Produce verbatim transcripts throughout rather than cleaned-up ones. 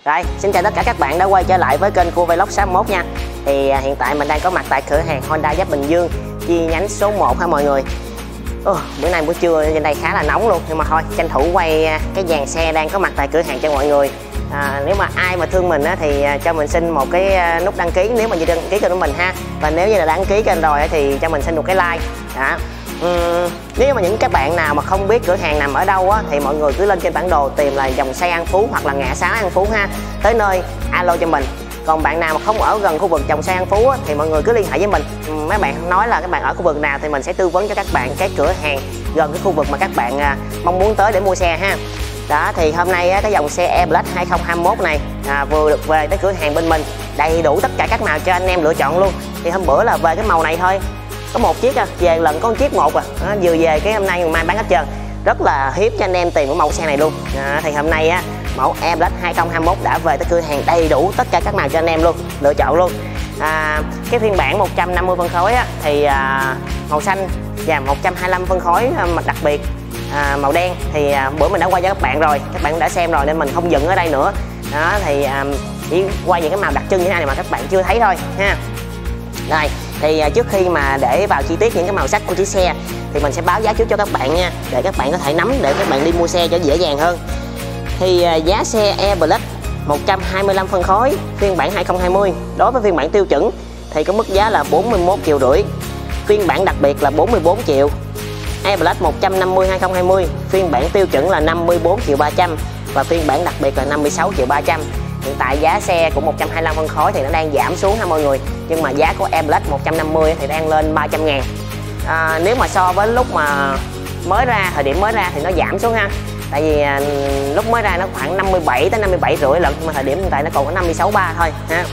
Rồi, xin chào tất cả các bạn đã quay trở lại với kênh của Vlog sáu mốt nha. Thì à, hiện tại mình đang có mặt tại cửa hàng Honda Giáp Bình Dương chi nhánh số một ha mọi người. Ồ, bữa nay buổi trưa trên đây khá là nóng luôn, nhưng mà thôi tranh thủ quay cái dàn xe đang có mặt tại cửa hàng cho mọi người. À, nếu mà ai mà thương mình á, thì à, cho mình xin một cái à, nút đăng ký nếu mà chưa đăng ký kênh của mình ha. Và nếu như là đăng ký kênh rồi á, thì cho mình xin một cái like. Đó. Uhm, nếu mà những các bạn nào mà không biết cửa hàng nằm ở đâu á, thì mọi người cứ lên trên bản đồ tìm là dòng xe An Phú hoặc là ngã sáu An Phú ha, tới nơi alo cho mình. Còn bạn nào mà không ở gần khu vực dòng xe An Phú á, thì mọi người cứ liên hệ với mình. Mấy bạn nói là các bạn ở khu vực nào thì mình sẽ tư vấn cho các bạn cái cửa hàng gần cái khu vực mà các bạn à, mong muốn tới để mua xe ha. Đó, thì hôm nay á, cái dòng xe E-Plus hai không hai mốt này à, vừa được về tới cửa hàng bên mình, đầy đủ tất cả các màu cho anh em lựa chọn luôn. Thì hôm bữa là về cái màu này thôi, có một chiếc à, về lần có một chiếc một à, à vừa về cái hôm nay ngày mai bán hết trơn, rất là hiếm cho anh em tìm cái mẫu xe này luôn. À, thì hôm nay á, mẫu E-Plus hai không hai mốt đã về tới cửa hàng đầy đủ tất cả các màu cho anh em luôn, lựa chọn luôn. À, cái phiên bản một trăm năm mươi phân khối á, thì à, màu xanh và một trăm hai mươi lăm phân khối à, đặc biệt à, màu đen thì à, bữa mình đã quay cho các bạn rồi, các bạn cũng đã xem rồi nên mình không dựng ở đây nữa. Đó, thì à, chỉ quay những cái màu đặc trưng như thế này mà các bạn chưa thấy thôi ha. Rồi, thì à, trước khi mà để vào chi tiết những cái màu sắc của chiếc xe thì mình sẽ báo giá trước cho các bạn nha, để các bạn có thể nắm để các bạn đi mua xe cho dễ dàng hơn. Thì à, giá xe E-Plus một trăm hai mươi lăm phân khối phiên bản hai không hai không đối với phiên bản tiêu chuẩn thì có mức giá là bốn mươi mốt triệu rưỡi, phiên bản đặc biệt là bốn mươi bốn triệu. E-Plus một trăm năm mươi hai không hai không phiên bản tiêu chuẩn là năm mươi bốn triệu ba trăm và phiên bản đặc biệt là năm mươi sáu triệu ba trăm. Hiện tại giá xe của một trăm hai mươi lăm phân khối thì nó đang giảm xuống ha mọi người, nhưng mà giá của E-Plus một trăm năm mươi thì đang lên ba trăm ngàn. À, nếu mà so với lúc mà mới ra, thời điểm mới ra thì nó giảm xuống ha. Tại vì à, lúc mới ra nó khoảng năm mươi bảy tới năm mươi bảy rưỡi lận, nhưng mà thời điểm hiện tại nó còn có năm mươi sáu ba thôi ha.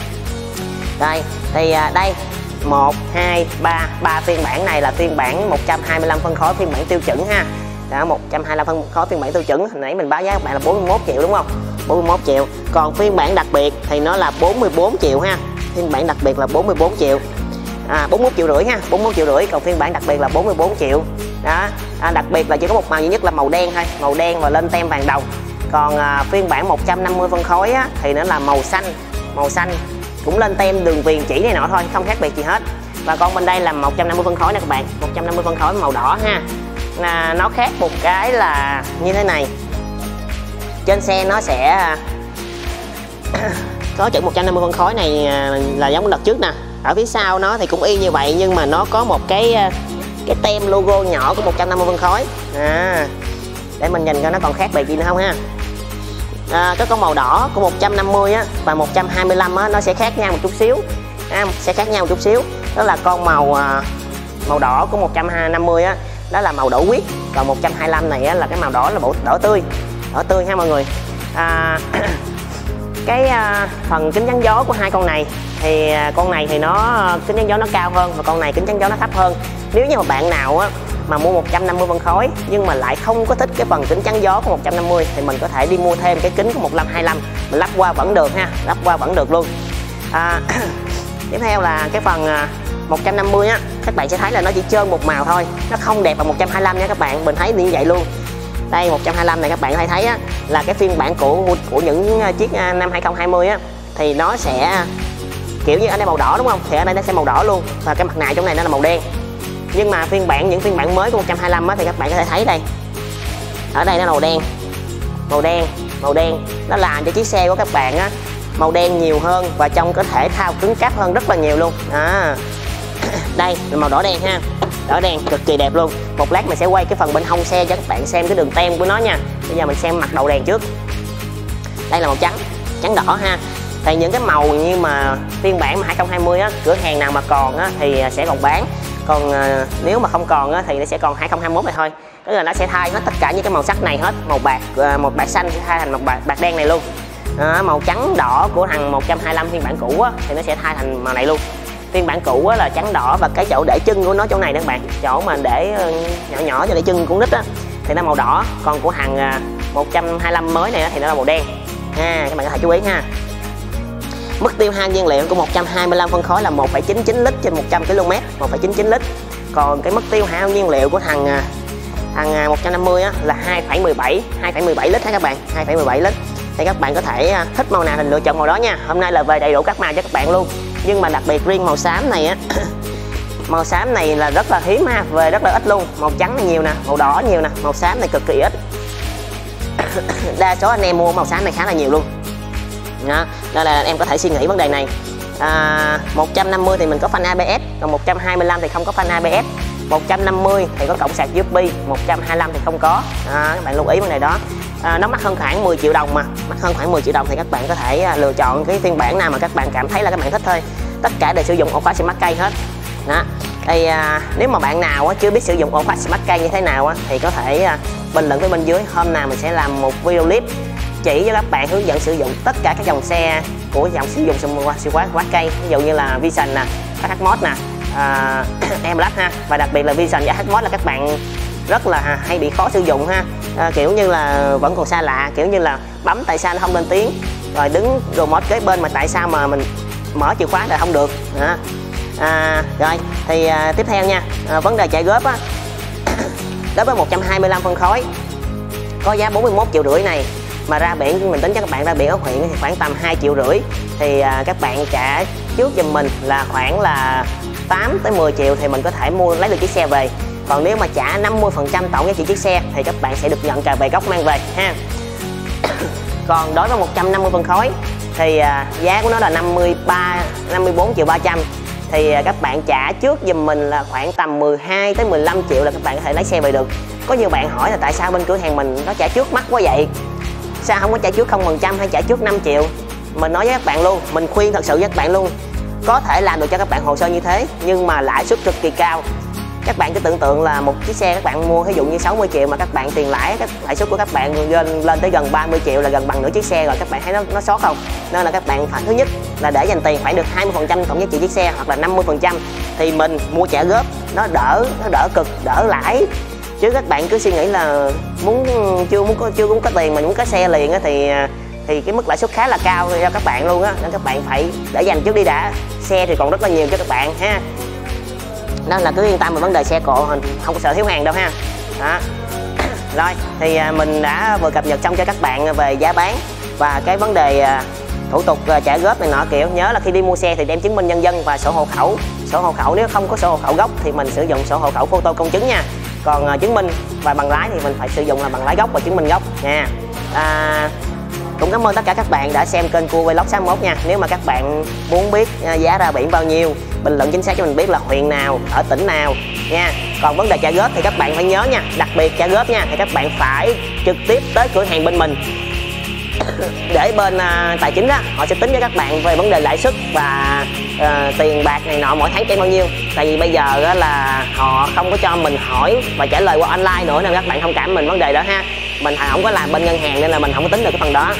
Đây, thì à, đây một, hai, ba, ba phiên bản này là phiên bản một trăm hai mươi lăm phân khối phiên bản tiêu chuẩn ha. Đó, một trăm hai mươi lăm phân khối phiên bản tiêu chuẩn, hồi nãy mình báo giá các bạn là bốn mươi mốt triệu đúng không? bốn mươi mốt triệu. Còn phiên bản đặc biệt thì nó là bốn mươi bốn triệu ha. Phiên bản đặc biệt là bốn mươi bốn triệu. À, bốn mươi mốt triệu rưỡi ha, bốn mươi mốt triệu rưỡi, còn phiên bản đặc biệt là bốn mươi bốn triệu. Đó, à, đặc biệt là chỉ có một màu duy nhất là màu đen thôi, màu đen và lên tem vàng đồng. Còn à, phiên bản một trăm năm mươi phân khối á, thì nó là màu xanh, màu xanh cũng lên tem đường viền chỉ này nọ thôi, không khác biệt gì hết. Và còn bên đây là một trăm năm mươi phân khối nè các bạn, một trăm năm mươi phân khối màu đỏ ha. À, nó khác một cái là như thế này, trên xe nó sẽ có chữ một trăm năm mươi phân khối này là giống đợt trước nè, ở phía sau nó thì cũng y như vậy nhưng mà nó có một cái cái tem logo nhỏ của một trăm năm mươi phân khối. À, để mình nhìn coi nó còn khác biệt gì nữa không ha. À, cái con màu đỏ của một trăm năm mươi á, và một trăm hai mươi lăm á, nó sẽ khác nhau một chút xíu, à, sẽ khác nhau một chút xíu. Đó là con màu màu đỏ của một trăm năm mươi á, đó là màu đỏ quyết, còn một trăm hai mươi lăm này á, là cái màu đỏ là bộ đỏ tươi, đỏ tươi ha mọi người. À, cái à, phần kính chắn gió của hai con này thì à, con này thì nó kính chắn gió nó cao hơn và con này kính chắn gió nó thấp hơn. Nếu như mà bạn nào á mà mua một trăm năm mươi phân khối nhưng mà lại không có thích cái phần kính chắn gió của một trăm năm mươi thì mình có thể đi mua thêm cái kính của một trăm hai mươi lăm, mình lắp qua vẫn được ha, lắp qua vẫn được luôn. À, tiếp theo là cái phần à, một trăm năm mươi á, các bạn sẽ thấy là nó chỉ trơn một màu thôi, nó không đẹp bằng một trăm hai mươi lăm nha các bạn, mình thấy như vậy luôn. Đây một trăm hai mươi lăm này các bạn có thể thấy á, là cái phiên bản của của những chiếc năm hai không hai không á, thì nó sẽ kiểu như ở đây màu đỏ đúng không, thì ở đây nó sẽ màu đỏ luôn và cái mặt nạ trong này nó là màu đen. Nhưng mà phiên bản những phiên bản mới của một trăm hai mươi lăm á, thì các bạn có thể thấy đây, ở đây nó màu đen, màu đen, màu đen, nó làm cho chiếc xe của các bạn á màu đen nhiều hơn và trông có thể thao cứng cáp hơn rất là nhiều luôn. À, đây là màu đỏ đen ha, đỏ đen cực kỳ đẹp luôn. Một lát mình sẽ quay cái phần bên hông xe cho các bạn xem cái đường tem của nó nha. Bây giờ mình xem mặt đầu đèn trước. Đây là màu trắng, trắng đỏ ha. Thì những cái màu như mà phiên bản mà hai không hai không á, cửa hàng nào mà còn á thì sẽ còn bán. Còn à, nếu mà không còn á thì nó sẽ còn hai không hai mốt này thôi. Tức là nó sẽ thay hết tất cả những cái màu sắc này hết, màu bạc, à, một bạc xanh sẽ thay thành một bạc, bạc đen này luôn. À, màu trắng đỏ của thằng một trăm hai mươi lăm phiên bản cũ á thì nó sẽ thay thành màu này luôn. Phiên bản cũ á là trắng đỏ và cái chỗ để chân của nó chỗ này đó các bạn, chỗ mà để nhỏ nhỏ cho để chân của nít á thì nó màu đỏ, còn của thằng một trăm hai mươi lăm mới này thì nó là màu đen ha, các bạn có thể chú ý ha. Mức tiêu hao nhiên liệu của một trăm hai mươi lăm phân khối là một phẩy chín chín lít trên một trăm ki lô mét, một phẩy chín chín lít. Còn cái mức tiêu hao nhiên liệu của thằng thằng một trăm năm mươi á là hai phẩy mười bảy lít ha các bạn, hai phẩy mười bảy lít. thì các bạn có thể thích màu nào thì lựa chọn màu đó nha. Hôm nay là về đầy đủ các màu cho các bạn luôn, nhưng mà đặc biệt riêng màu xám này á màu xám này là rất là hiếm ha, về rất là ít luôn. Màu trắng này nhiều nè, màu đỏ nhiều nè, màu xám này cực kỳ ít. Đa số anh em mua màu xám này khá là nhiều luôn đó, nên là em có thể suy nghĩ vấn đề này. à, một trăm năm mươi thì mình có phanh a bê ét, còn một trăm hai mươi lăm thì không có phanh a bê ét. Một trăm năm mươi thì có cổng sạc u ét bê, một trăm hai mươi lăm thì không có. à, các bạn lưu ý vấn đề đó. à, nó mắc hơn khoảng mười triệu đồng, mà mắc hơn khoảng mười triệu đồng thì các bạn có thể uh, lựa chọn cái phiên bản nào mà các bạn cảm thấy là các bạn thích thôi. Tất cả đều sử dụng ổ khóa Smart Key hết đó. Thì à, nếu mà bạn nào á, chưa biết sử dụng ổ khóa Smart Key như thế nào á, thì có thể à, bình luận với bên dưới. Hôm nào mình sẽ làm một video clip chỉ cho các bạn hướng dẫn sử dụng tất cả các dòng xe của dòng sử dụng siêu khóa Smart Key, ví dụ như là Vision nè, hát hát Mod nè, à, M-Lab ha. Và đặc biệt là Vision và hát hát Mod là các bạn rất là hay bị khó sử dụng ha. à, kiểu như là vẫn còn xa lạ, kiểu như là bấm tại sao nó không lên tiếng, rồi đứng remote kế bên mà tại sao mà mình mở chìa khóa là không được đó. À, rồi thì à, tiếp theo nha, à, vấn đề chạy góp á đối với một trăm hai mươi lăm phân khối có giá bốn mươi mốt triệu rưỡi này, mà ra biển mình tính cho các bạn ra biển ở huyện thì khoảng tầm hai triệu rưỡi, thì à, các bạn trả trước giùm mình là khoảng là tám tới mười triệu thì mình có thể mua lấy được chiếc xe về. Còn nếu mà trả năm mươi phần trăm tổng giá trị chiếc xe thì các bạn sẽ được nhận cà về gốc mang về ha. Còn đối với một trăm năm mươi phân khối thì à, giá của nó là năm mươi ba năm mươi bốn triệu ba trăm, thì các bạn trả trước giùm mình là khoảng tầm mười hai tới mười lăm triệu là các bạn có thể lấy xe về được. Có nhiều bạn hỏi là tại sao bên cửa hàng mình nó trả trước mắc quá vậy, sao không có trả trước không phần trăm hay trả trước năm triệu. Mình nói với các bạn luôn, mình khuyên thật sự với các bạn luôn, có thể làm được cho các bạn hồ sơ như thế nhưng mà lãi suất cực kỳ cao. Các bạn cứ tưởng tượng là một chiếc xe các bạn mua ví dụ như sáu mươi triệu mà các bạn tiền lãi, các lãi suất của các bạn lên lên tới gần ba mươi triệu là gần bằng nửa chiếc xe rồi, các bạn thấy nó nó sót không? Nên là các bạn phải, thứ nhất là để dành tiền phải được hai mươi phần trăm tổng giá trị chiếc xe hoặc là năm mươi phần trăm thì mình mua trả góp nó đỡ nó đỡ cực, đỡ lãi. Chứ các bạn cứ suy nghĩ là muốn chưa muốn có chưa muốn có tiền mà muốn có xe liền á thì thì cái mức lãi suất khá là cao cho các bạn luôn á, nên các bạn phải để dành trước đi đã. Xe thì còn rất là nhiều cho các bạn ha. Nên là cứ yên tâm về vấn đề xe cộ, không có sợ thiếu hàng đâu ha. Đó. Rồi thì mình đã vừa cập nhật xong cho các bạn về giá bán và cái vấn đề thủ tục trả góp này nọ kiểu. Nhớ là khi đi mua xe thì đem chứng minh nhân dân và sổ hộ khẩu. Sổ hộ khẩu nếu không có sổ hộ khẩu gốc thì mình sử dụng sổ hộ khẩu photo công chứng nha. Còn chứng minh và bằng lái thì mình phải sử dụng là bằng lái gốc và chứng minh gốc nha. À, cũng cảm ơn tất cả các bạn đã xem kênh Cua Vlog sáu mốt nha. Nếu mà các bạn muốn biết giá ra biển bao nhiêu, bình luận chính xác cho mình biết là huyện nào, ở tỉnh nào nha. Còn vấn đề trả góp thì các bạn phải nhớ nha, đặc biệt trả góp nha thì các bạn phải trực tiếp tới cửa hàng bên mình để bên uh, tài chính đó họ sẽ tính cho các bạn về vấn đề lãi suất và uh, tiền bạc này nọ mỗi tháng trả bao nhiêu. Tại vì bây giờ uh, là họ không có cho mình hỏi và trả lời qua online nữa, nên các bạn thông cảm mình vấn đề đó ha. Mình không có làm bên ngân hàng nên là mình không có tính được cái phần đó.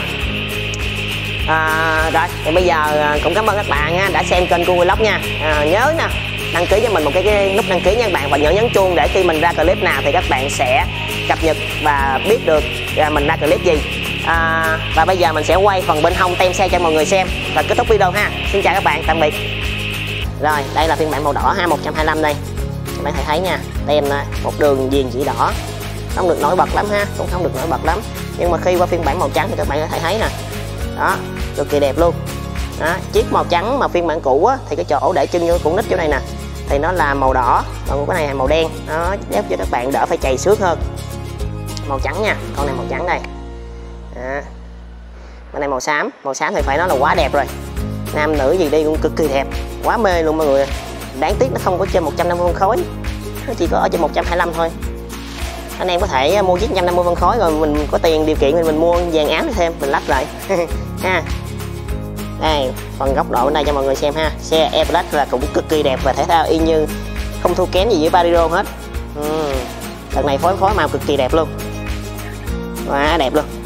À, rồi thì bây giờ uh, cũng cảm ơn các bạn ha, đã xem kênh Cua Vlog nha. À, nhớ nè đăng ký cho mình một cái, cái nút đăng ký nha các bạn, và nhớ nhấn chuông để khi mình ra clip nào thì các bạn sẽ cập nhật và biết được uh, mình ra clip gì. À, và bây giờ mình sẽ quay phần bên hông tem xe cho mọi người xem và kết thúc video ha. Xin chào các bạn, tạm biệt. Rồi đây là phiên bản màu đỏ ha, một trăm hai mươi lăm đây các bạn thấy nha, tem này, một đường viền chỉ đỏ, không được nổi bật lắm ha, cũng không được nổi bật lắm, nhưng mà khi qua phiên bản màu trắng thì các bạn có thể thấy nè, đó cực kỳ đẹp luôn. Đó, chiếc màu trắng mà phiên bản cũ á, thì cái chỗ để chân cũng nít chỗ này nè thì nó là màu đỏ, còn cái này là màu đen, nó giúp cho các bạn đỡ phải chày xước hơn. Màu trắng nha, con này màu trắng đây. À, cái này màu xám, màu xám thì phải nói là quá đẹp rồi, nam nữ gì đi cũng cực kỳ đẹp, quá mê luôn mọi người. Đáng tiếc nó không có trên một trăm năm mươi phân khối, nó chỉ có ở trên một trăm hai mươi lăm thôi. Anh em có thể mua chiếc một trăm năm mươi phân khối rồi mình có tiền điều kiện thì mình mua vàng ám thêm mình lắp lại ha. Đây phần góc độ bên đây cho mọi người xem ha, xe E-Plus là cũng cực kỳ đẹp và thể thao y như không thua kém gì với Barrio hết. Ừ. Lần này phối phối màu cực kỳ đẹp luôn, quá đẹp luôn.